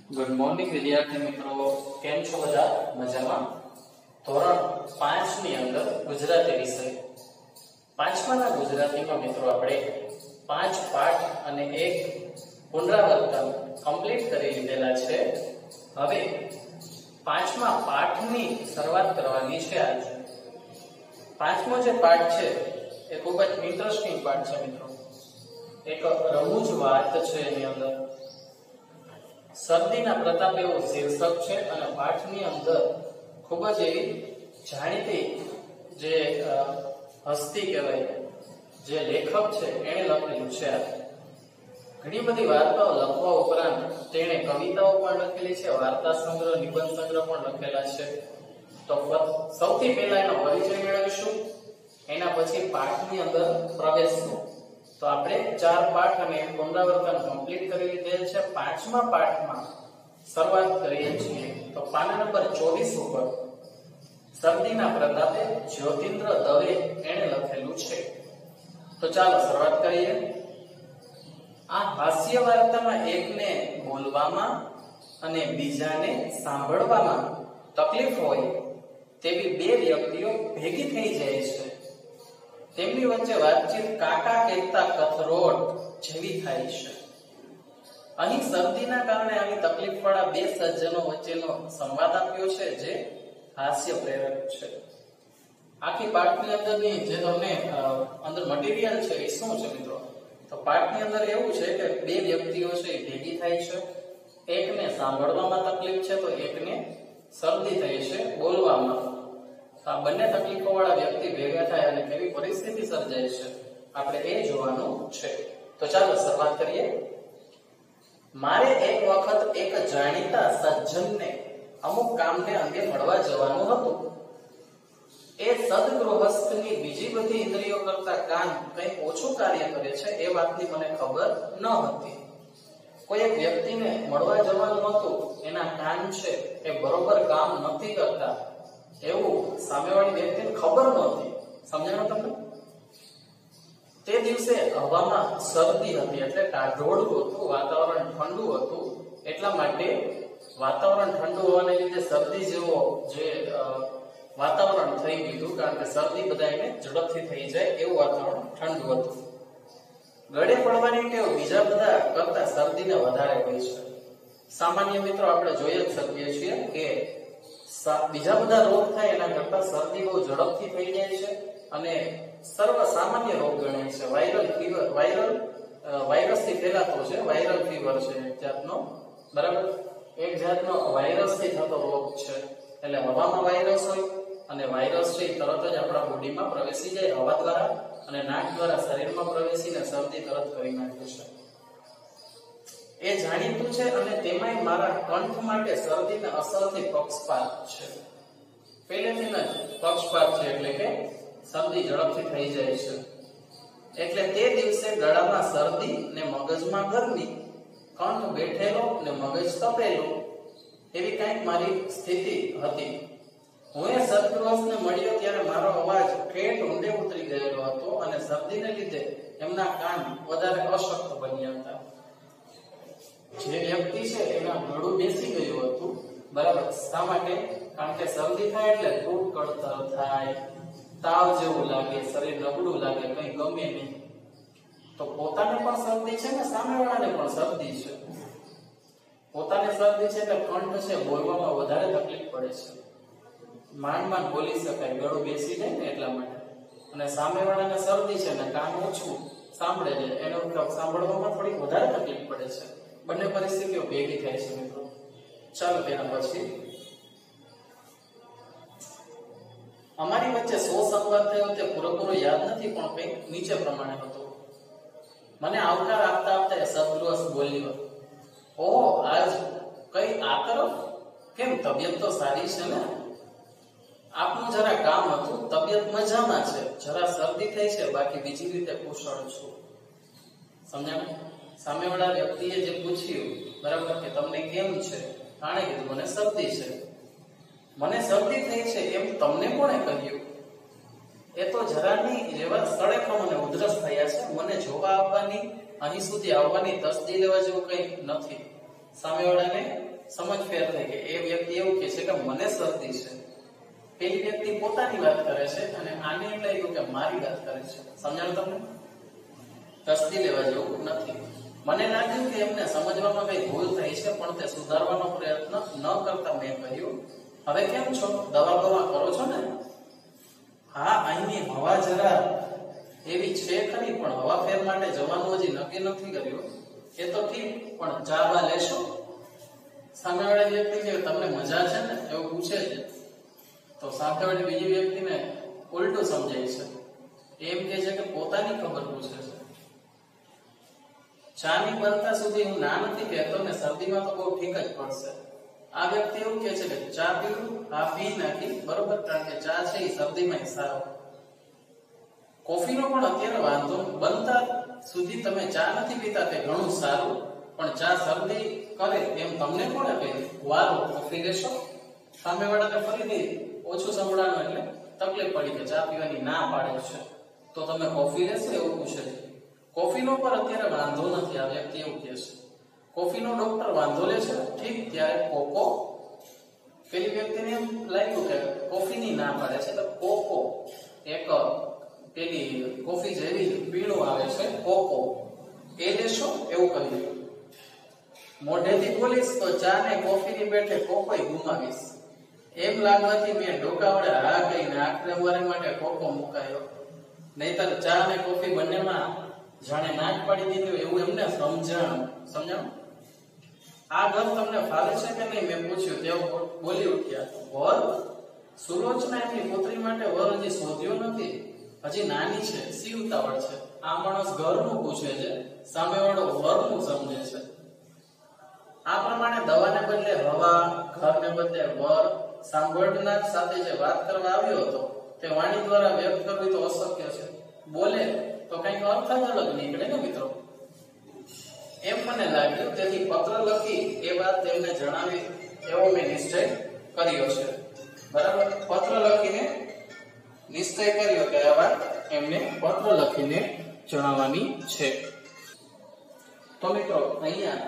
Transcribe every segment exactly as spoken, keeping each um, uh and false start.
Good morning विद्यार्थी मित्रों, केम छो बधा मजामां। धोरण पांच ની અંદર ગુજરાતી વિષય પાંચમાના ગુજરાતીમાં મિત્રો આપણે પાંચ પાઠ અને એક પુનરાવર્તન કમ્પ્લીટ કરી લીધેલા છે। હવે પાંચમા પાઠની શરૂઆત કરવાની છે। આજ પાંચમો જે પાઠ છે એ ખૂબ જ ઇન્ટરેસ્ટિંગ પાઠ છે મિત્રો। એક રમૂજ વાત છે એની અંદર। सर्दीना प्रताप एवं शीर्षक है और पाठनी अंदर खूब ज जाणीती जे हस्ती कहेवाय जे लेखक है एणे लखेलुं छे। घणी बधी वार्ताओं लखवा उपरांत तेणे कविताओं पण लखेली छे, वार्ता संग्रह, निबंध संग्रह पण लखेला छे। तो सौथी पहेला एनो परिचय मेळवीशुं, एना पछी पाठनी अंदर प्रवेशशुं। तो आपणे चार पाठ अने पुनरावर्तन कम्प्लीट करी लीधेल छे। पांचमा पाठमां शरूआत करीए छीए। तो पाना नंबर चौबीस पर सर्दीना प्रतापे ज्योतिन्द्र दवे एणे लखेलुं छे। तो चालो शरूआत करीए। आ हास्य वार्तामां एकने बोलवामां अने बीजाने सांभळवामां तकलीफ होय तेवी बे व्यक्तिओ भेगी थई जाय छे। તેમની વચ્ચે વાતચીત કાકા કહેતા કથરોટ જેવી થાય છે। અહીં શરદીના કારણે આવી તકલીફવાળા બે સજ્જનો વચ્ચેનો સંવાદ આપ્યો છે જે હાસ્ય પ્રેરક છે। આખી પાઠની અંદરની જે તમને અંદર મટીરીયલ છે એ શું છે મિત્રો? તો પાઠની અંદર એવું છે કે બે વ્યક્તિઓ છે એ ભેગી થાય છે। એકને સાંભળવામાં તકલીફ છે તો એકને શરદી થઈ છે બોલવામાં। आ बने तकलीफों वाला व्यक्ति भेगा थाय अने केवी परिस्थिति सर्जाय छे आपणे ए जोवानुं छे। तो चालो शरूआत करीए। मारे एक वखत एक जाणीता सज्जनने अमुक कामने अंगे मळवा जवानुं हतुं। ए सद्गृहस्थनी बीजी बधी इंद्रियो करता कान कंई ओछुं कार्य करे छे ए वातनी मने खबर न हती। कोई एक व्यक्तिने मळवा जवानुं हतुं, एना कान छे ए बरोबर काम नथी करता એવું સામેવાળી વ્યક્તિને ખબર નહોતી। સમજાણો તમને? તે દિવસે હવામાં શરદી હતી એટલે ટાઢોળું હતું, વાતાવરણ ઠંડુ હતું। એટલા માટે વાતાવરણ ઠંડુ હોવાને લીધે શરદી જેવો જે વાતાવરણ થઈ ગયું, કારણ કે શરદી બધાને ઝડપથી થઈ જાય એવું વાતાવરણ ઠંડુ હતું। ગળે પડવાની ટેવ બીજા બધા કરતા શરદીને વધારે હોય છે। સામાન્ય મિત્રો આપણે જોઈ જ શકીએ છીએ કે બીજા બધા રોગ થાય એના કરતા શરદી બહુ ઝડપથી થઈ જાય છે અને સર્વ સામાન્ય રોગ ગણાય છે। વાયરલ ફીવર વાયરલ વાયરસ થી ફેલાતો છે, વાયરલ ફીવર છે એક જાતનો, બરાબર? એક જાતનો વાયરસ થી થતો રોગ છે। એટલે હવામાં વાયરસ હોય અને વાયરસ છે તરત જ આપણા બોડીમાં પ્રવેશી જાય હવા દ્વારા અને નાક દ્વારા શરીરમાં પ્રવેશીને શરદી તરત કરી નાખે છે। એ જાણીતું છે અને તેમાંય મારા કંઠ માટે શરદીને અસરથી પક્ષપાત છે। પહેલેથી જ પક્ષપાત છે એટલે કે શરદી ઝડપથી થઈ જાય છે। એટલે તે દિવસે ગળામાં શરદી ને મગજમાં ગરમી, કંઠ બેઠેલો ને મગજ તપેલું એવી કંઈક મારી સ્થિતિ હતી। હું એ સદગૃહસ્થને મળ્યો ત્યારે મારો અવાજ ઠેઠ ઊંડે ઉતરી ગયેલો હતો અને શરદીને લીધે એમના કાન વધારે અશક્ત બન્યા હતા। જે વ્યક્તિ છે એના ગળું બેસી ગયું હતું, બરાબર? શા માટે? કારણ કે શરદી થાય એટલે ખૂબ કળતર થાય, તાવ જેવું લાગે, શરીર નબળું લાગે, કંઈ ગમે નહીં। તો પોતાને પણ શરદી છે ને સામેવાળાને પણ શરદી છે। પોતાને શરદી છે એટલે કંઠ છે બોલવામાં વધારે તકલીફ પડે છે, માંડ માંડ બોલી શકાય, ગળું બેસી જાય ને એટલા માટે। અને સામેવાળાને શરદી છે ને કાન ઓછું સાંભળે છે, એનો સાંભળવામાં થોડી વધારે તકલીફ પડે છે। બંને પરિસ્થિતિઓ ભેગી થાય છે મિત્રો। ચાલો તેના પછી અમારી વચ્ચે સો સંવાદ થયો તે પૂરેપૂરો યાદ નથી, પણ કંઈક નીચે પ્રમાણે હતો। મને આવકાર આપતા આપતા એ સદગૃહસ્થ બોલ્યો, ઓહો, આજ કઈ આ તરફ? કેમ, તબિયત તો સારી છે ને? આપનું જરા કામ હતું, તબિયત મજામાં છે, જરા શરદી થઈ છે, બાકી બીજી રીતે કુશળ છું। સમજાણું? સામેવાળા વ્યક્તિએ જે પૂછ્યું, બરાબર, કે તમને કેમ છે? આણે કીધું મને શરદી છે। મને શરદી થઈ છે એમ તમને કોણે કહ્યું? એ તો જરાની જેવા સ્થળે પણ મને ઉધરસ થયા છે, મને જોવા આવવાની, અહીં સુધી આવવાની તસદી લેવા જેવું કંઈ નથી। સામેવાળાને સમજ ફેર થઈ ગઈ. એ વ્યક્તિ એવું કહે છે કે મને શરદી છે, પેલી વ્યક્તિ પોતાની વાત કરે છે અને આને એમ લાગ્યું કે મારી વાત કરે છે. સમજાણું તમને? તસ્દી લેવા જેવું નથી. મને લાગ્યું કે એમને સમજવામાં કઈ ભૂલ થઈ છે, પણ તે સુધારવાનો પ્રયત્ન ન કરતા મેં કહ્યું, હવે કેમ છો, દવા બવા કરો છો ને? હા, અહીંની હવા જરા એવી છે ખરી, પણ હવા ફેર માટે જવાનું હજી નક્કી નથી કર્યું. એ તો ઠીક, પણ ચા બા લેશો? સામેવાળી વ્યક્તિ કે તમને મજા છે ને એવું પૂછે છે. તો સામેવાળી બીજી વ્યક્તિને ઉલટું સમજાય છે. એમ કે છે કે પોતાની ખબર પૂછે છે. ચાની બનતા સુધી હું ના નથી કહેતો ને શરદીમાં તો બહુ ઠીક જ પડશે. આ વ્યક્તિ એવું કહે છે કે ચા પીવું? હા, પી નાખી, બરોબર, કારણ કે ચા છે એ શરદીમાં સારો. કોફીનો પણ અત્યારે વાંધો, બનતા સુધી તમે ચા નથી પીતા તે ઘણું સારું, પણ ચા શરદી કરે એમ તમને કોણે કહ્યું? વારો કોફી લેશો? સામેવાળાને ફરીથી ઓછું સંભળાનું એટલે તકલીફ પડી કે ચા પીવાની ના પાડે છે, તો તમે કોફી લેશો એવું પૂછે છે. કોફીનો પર અત્યારે વાંધો નથી, આ વ્યક્તિ એવું કહે છે. કોફીનો ડોક્ટર વાંધો લે છે, ઠીક, ત્યારે કોકો. પેલી વ્યક્તિને એમ લાગ્યું કે કોફીની ના પાડે છે, તો કોકો એક પેલી કોફી જેવી પીણું આવે છે કોકો, એ લેશો એવું કહ્યું. મોઢેથી બોલીશ તો ચા ને કોફીની બેઠે કોકોય ગુમાવીશ. એમ લાગવાથી મેં ડોકા વડે હા કહીને આખરે મારે માટે કોકો મુકાયો. નહીતર ચા ને કોફી બંનેમાં જાણે નાક પાડી દીધું એવું એમને સમજાણું. સમજાણું? આ ઘર તમને ફાવે છે કે નહીં મેં પૂછ્યું. તેઓ બોલી ઉઠ્યા, વર? સુલોચના એમની પુત્રી માટે વર હજી શોધ્યો નથી, હજી નાની છે, સી ઉતાવળ છે. આ માણસ ઘરનું પૂછે છે, સામેવાળો વરનું સમજે છે. આ પ્રમાણે દવાને બદલે હવા, ઘરને બદલે વર, સાંભળનાર સાથે જે વાત કરવા આવ્યો હતો તે વાણી દ્વારા વ્યક્ત કરવી તો અશક્ય છે. બોલે તો કંઈક અર્થ જ અલગ નીકળે ને મિત્રો. એમ મને લાગ્યું, તેથી પત્ર લખી એ વાત તેમને જણાવી એવો મેં નિશ્ચય કર્યો છે. બરાબર, પત્ર લખીને નિશ્ચય કર્યો કે આ વાત એમને પત્ર લખીને જણાવવાની છે. તો મિત્રો અહીંયા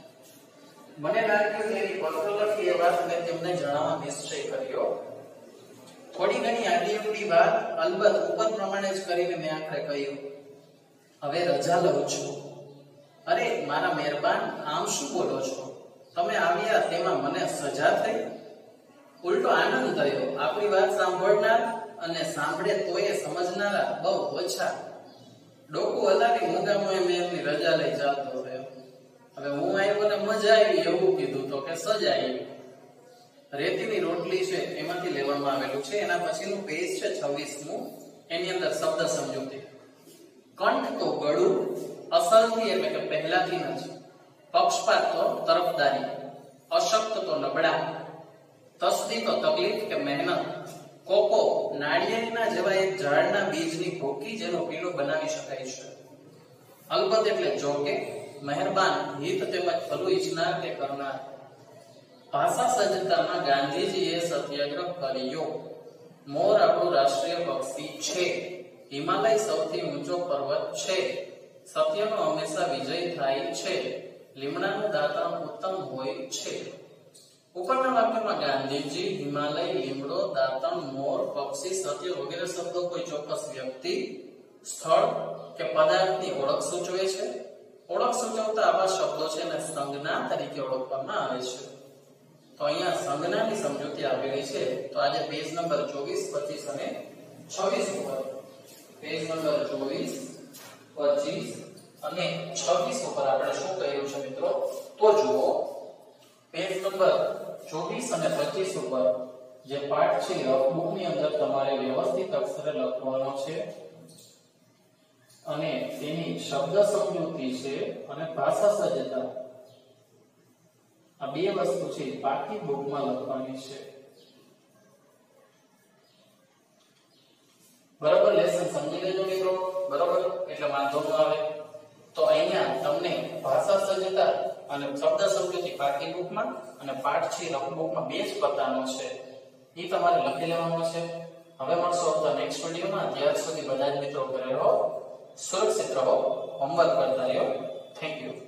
મને લાગ્યું કે એ પત્ર લખી એ વાત મેં તેમને જણાવવા નિશ્ચય કર્યો. થોડી ઘણી આડી અવડી વાત અલબત્ત ઉપર પ્રમાણે જ કરીને મેં આખરે કહ્યું, હવે રજા લઉં છું. અરે મારા મહેરબાન, આમ શું બોલો છો? તમે આવ્યા તેમાં મને સજા થઈ? ઉલટો આનંદ થયો. આપણી વાત સાંભળનાર અને સાંભળે તોય સમજનારા બહુ ઓછા. ડોકું હલાવી મુદ્દામાં મેં એમની રજા લઈ ચાલતો થયો. હવે હું આવ્યો ને મજા આવી એવું કીધું તો કે સજા આવી. રેતીની રોટલી છે એમાંથી લેવામાં આવેલું છે. એના પછીનું પેજ છે છવ્વીસમું, એની અંદર શબ્દ સમજૂતી. કંઠ તો ગળું, અસલથી એટલે કે પહેલાથી જ. પક્ષપાત તો તરફદારી, અશક્ત તો નબળા, તસ્દી તો તકલીફ કે મહેનત, કોકો નાળિયેરના જેવા એક ઝાડના બીજની ભૂકી જેનું પીણું બનાવી શકાય છે. અલબત્ત એટલે જોકે, મહેરબાન હિત તેમજ ભલું ઈચ્છનાર કે કરનાર. ભાષા સજ્જતામાં ગાંધીજીએ સત્યાગ્રહ કર્યો. મોર આપણું રાષ્ટ્રીય પક્ષી છે. હિમાલય સૌથી ઊંચો પર્વત છે. સત્યનો હંમેશા વિજય થાય છે. લીમડાનું દાંતણ ઉત્તમ હોય છે. ઉપરના વાક્યમાં ગાંધીજી, હિમાલય, લીમડો, દાંતણ, મોર, પક્ષી, સત્ય વગેરે શબ્દો કોઈ ચોક્કસ વ્યક્તિ, સ્થળ કે પદાર્થની ઓળખ સૂચવે છે. ઓળખ સૂચવતા આવા શબ્દો છે અને સંજ્ઞા તરીકે ઓળખવામાં આવે છે. તો અહીંયા સંજ્ઞાની સમજૂતી આપેલી છે. તો આજે પેજ નંબર ચોવીસ, પચીસ અને છવ્વીસ ઉપર, પેજ નંબર ચોવીસ, પચીસ અને છવ્વીસ ઉપર આપણે શું કહ્યું છે મિત્રો? તો જુઓ, પેજ નંબર ચોવીસ અને પચીસ ઉપર જે પાઠ છે રફબુક ની અંદર તમારે વ્યવસ્થિત અક્ષરે લખવાનો છે અને તેની શબ્દ સમજૂતી છે અને ભાષા સજ્જતા, આ બે વસ્તુ છે પાકી બુકમાં લખવાની છે. બરાબર, લેસન સમજી લેજો મિત્રો. બરાબર, એટલે વાંધો ન આવે. તો અહીંયા તમને ભાષા સજ્જતા અને શબ્દ સમજૂતી પાકી બુકમાં અને પાઠ છે રફબુકમાં બે જ પતાનો છે, એ તમારે લખી લેવાનો છે. હવે મળશો આવતા નેક્સ્ટ વિડીયોમાં. ત્યાર સુધી બધા જ મિત્રો ઘરે રહો, સુરક્ષિત રહો, હોમવર્ક કરતા રહ્યો. Thank you.